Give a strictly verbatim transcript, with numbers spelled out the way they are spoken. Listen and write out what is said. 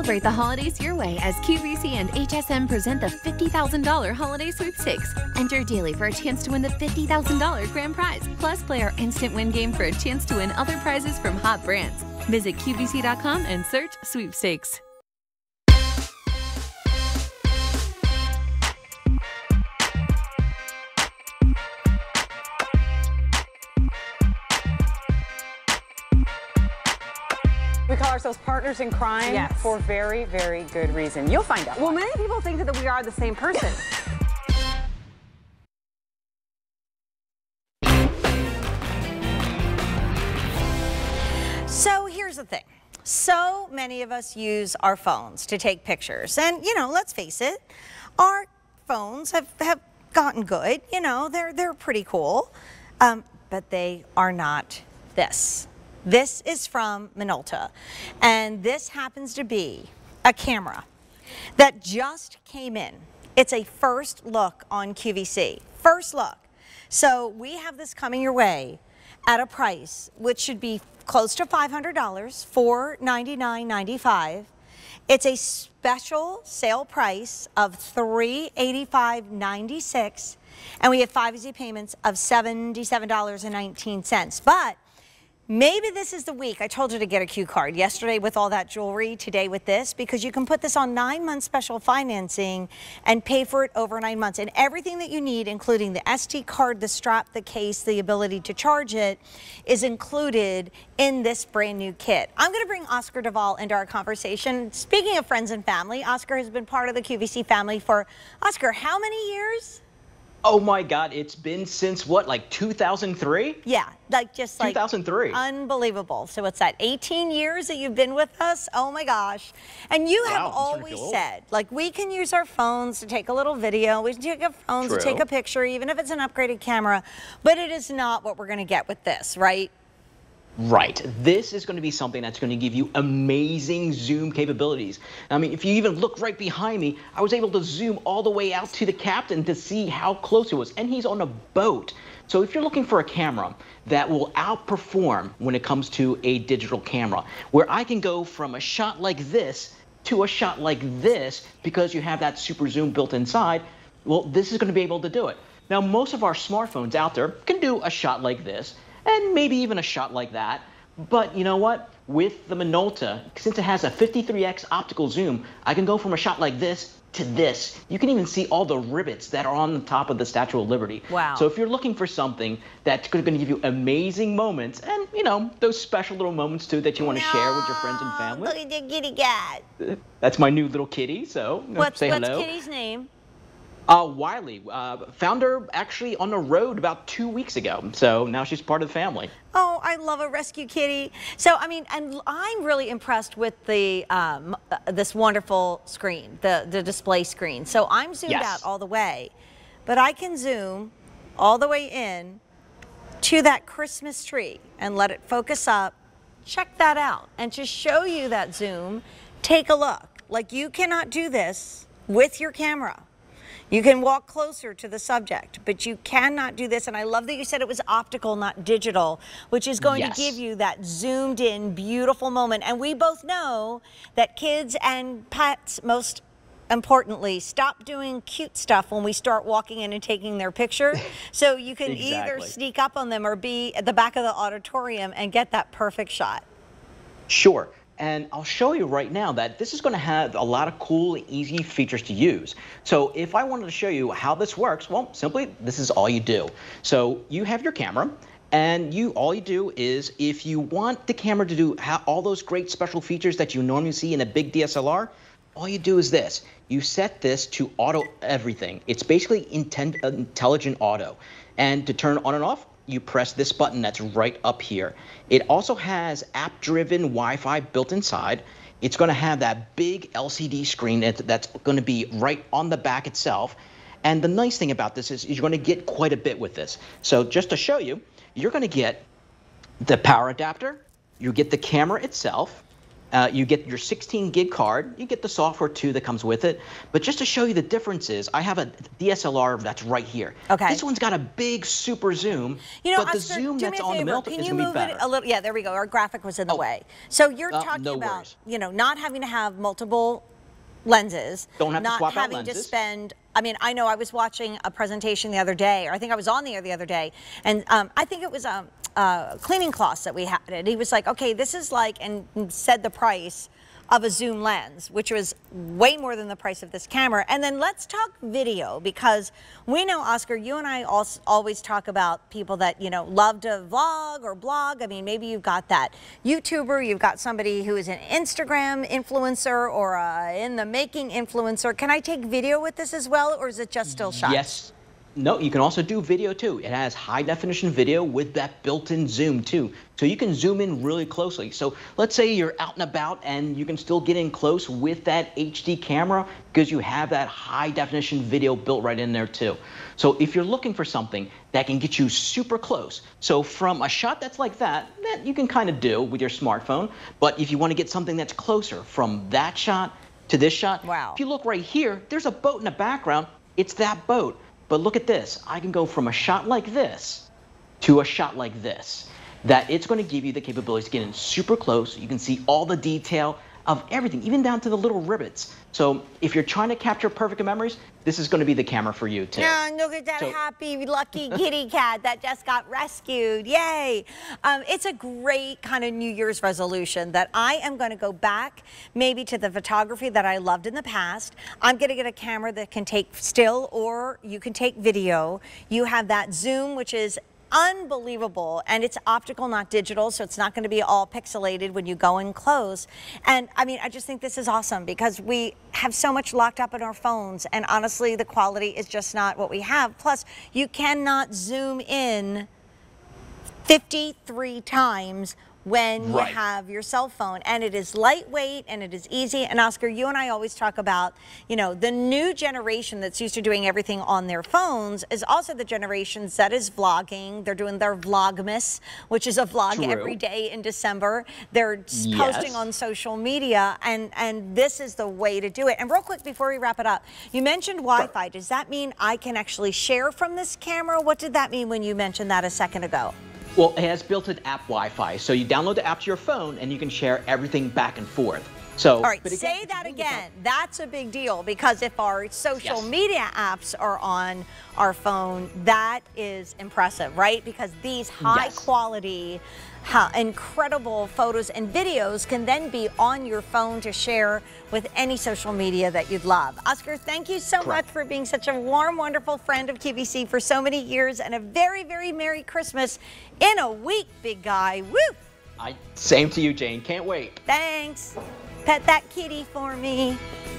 Celebrate the holidays your way as Q V C and H S M present the fifty thousand dollar Holiday Sweepstakes. Enter daily for a chance to win the fifty thousand dollar grand prize. Plus, play our instant win game for a chance to win other prizes from hot brands. Visit Q V C dot com and search Sweepstakes. We call ourselves partners in crime yes. for very, very good reason. You'll find out. Well, many people think that we are the same person. So here's the thing. So many of us use our phones to take pictures. And, you know, let's face it, our phones have, have gotten good. You know, they're, they're pretty cool. Um, but they are not this. This is from Minolta, and this happens to be a camera that just came in. It's a first look on Q V C, first look. So we have this coming your way at a price which should be close to five hundred dollars, four ninety-nine ninety-five. It's a special sale price of three eighty-five ninety-six, and we have five easy payments of seventy-seven nineteen. But maybe this is the week. I told you to get a Q card yesterday with all that jewelry, today with this, because you can put this on nine month special financing and pay for it over nine months. And everything that you need, including the S D card, the strap, the case, the ability to charge it, is included in this brand new kit. I'm going to bring Oscar Duvall into our conversation. Speaking of friends and family, Oscar has been part of the Q V C family for, Oscar, how many years? Oh my God, it's been since what, like two thousand three? Yeah, like just like two thousand three. Unbelievable. So what's that, eighteen years that you've been with us? Oh my gosh. And you have Wow, always said, like, we can use our phones to take a little video, we can take our phones True. to take a picture, even if it's an upgraded camera, but it is not what we're gonna get with this, right? Right. This is going to be something that's going to give you amazing zoom capabilities. I mean, if you even look right behind me, I was able to zoom all the way out to the captain to see how close it was. And he's on a boat. So if you're looking for a camera that will outperform when it comes to a digital camera, where I can go from a shot like this to a shot like this because you have that super zoom built inside, well, this is going to be able to do it. Now, most of our smartphones out there can do a shot like this, and maybe even a shot like that. But you know what? With the Minolta, since it has a fifty-three X optical zoom, I can go from a shot like this to this. You can even see all the rivets that are on the top of the Statue of Liberty. Wow. So if you're looking for something that's going to give you amazing moments, and you know, those special little moments too that you want to no, share with your friends and family. Look at the kitty cat. That's my new little kitty, so What's, say what's hello. Kitty's name? Uh, Wiley, uh, found her actually on the road about two weeks ago, so now she's part of the family. Oh, I love a rescue kitty. So, I mean, and I'm really impressed with the um, this wonderful screen, the, the display screen. So I'm zoomed Yes. out all the way, but I can zoom all the way in to that Christmas tree and let it focus up. Check that out. And to show you that zoom, take a look. Like, you cannot do this with your camera. You can walk closer to the subject, but you cannot do this. And I love that you said it was optical, not digital, which is going Yes. to give you that zoomed in, beautiful moment. And we both know that kids and pets, most importantly, stop doing cute stuff when we start walking in and taking their picture. So you can Exactly. either sneak up on them or be at the back of the auditorium and get that perfect shot. Sure. And I'll show you right now that this is going to have a lot of cool, easy features to use. So if I wanted to show you how this works, well, simply, this is all you do. So you have your camera, and you all you do is, if you want the camera to do all those great special features that you normally see in a big D S L R, all you do is this. You set this to auto everything. It's basically intent, intelligent auto. And to turn on and off, you press this button that's right up here. It also has app-driven Wi-Fi built inside. It's going to have that big L C D screen that's going to be right on the back itself. And the nice thing about this is you're going to get quite a bit with this. So just to show you, you're going to get the power adapter, you get the camera itself, Uh, you get your sixteen gig card, you get the software too that comes with it. But just to show you the differences, I have a D S L R that's right here. Okay. This one's got a big super zoom, you know, but the Oscar, zoom do that's me a on the favor. Minolta Can is you going to be move better. it a little? Yeah, there we go. Our graphic was in the Oh. way. So you're Uh, talking no about, worries. you know, not having to have multiple lenses. Don't have to not swap out having to lenses. spend. I mean, I know I was watching a presentation the other day, or I think I was on the air the other day, and um, I think it was um, uh, cleaning cloths that we had. And he was like, okay, this is like, and said the price of a zoom lens, which was way more than the price of this camera. And then let's talk video, because we know, Oscar, you and I also always talk about people that, you know, love to vlog or blog. I mean, maybe you've got that YouTuber, you've got somebody who is an Instagram influencer or a in the making influencer. Can I take video with this as well, or is it just still shots? Yes. No, you can also do video too. It has high definition video with that built-in zoom too. So you can zoom in really closely. So let's say you're out and about and you can still get in close with that H D camera because you have that high definition video built right in there too. So if you're looking for something that can get you super close, so from a shot that's like that, that you can kind of do with your smartphone. But if you want to get something that's closer from that shot to this shot, wow. If you look right here, there's a boat in the background. It's that boat. But look at this. I can go from a shot like this to a shot like this. That it's going to give you the capabilities to get in super close. You can see all the detail of everything, even down to the little rivets. So if you're trying to capture perfect memories, this is going to be the camera for you too. No, look at that So, happy, lucky kitty cat that just got rescued. Yay. Um, it's a great kind of New Year's resolution that I am going to go back maybe to the photography that I loved in the past. I'm going to get a camera that can take still, or you can take video. You have that zoom, which is unbelievable, and it's optical, not digital, so it's not going to be all pixelated when you go in close. And I mean, I just think this is awesome because we have so much locked up in our phones, and honestly the quality is just not what we have. Plus, you cannot zoom in fifty-three times when Right. you have your cell phone, and it is lightweight and it is easy. And Oscar, you and I always talk about, you know, the new generation that's used to doing everything on their phones is also the generations that is vlogging. They're doing their Vlogmas, which is a vlog True. every day in December. They're Yes. posting on social media, and and this is the way to do it. And real quick before we wrap it up, you mentioned Wi-Fi. Does that mean I can actually share from this camera? What did that mean when you mentioned that a second ago? Well, it has built-in app Wi-Fi, so you download the app to your phone and you can share everything back and forth. So, all right, but again, say it's that really again. That's a big deal, because if our social Yes. media apps are on our phone, that is impressive, right? Because these high Yes. quality, how incredible photos and videos can then be on your phone to share with any social media that you'd love. Oscar, thank you so Correct. much for being such a warm, wonderful friend of Q V C for so many years, and a very, very Merry Christmas in a week, big guy. Woo! I, same to you, Jane. Can't wait. Thanks. Pet that kitty for me.